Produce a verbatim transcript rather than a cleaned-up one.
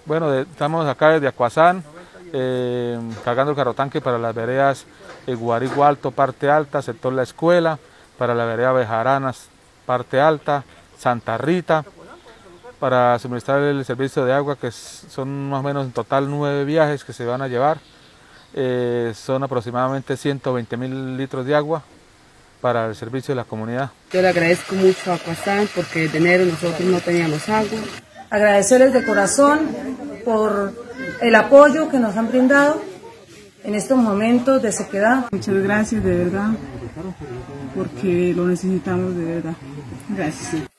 Bueno, de, estamos acá desde Acuazán, eh, cargando el carrotanque para las veredas eh, Guarigua Alto, parte alta, sector La Escuela, para la vereda Bejaranas, parte alta, Santa Rita, para suministrar el servicio de agua, que son más o menos en total nueve viajes que se van a llevar. Eh, son aproximadamente ciento veinte mil litros de agua para el servicio de la comunidad. Yo le agradezco mucho a Acuazán porque desde enero nosotros no teníamos agua. Agradecerles de corazón por el apoyo que nos han brindado en estos momentos de sequedad. Muchas gracias de verdad, porque lo necesitamos de verdad. Gracias.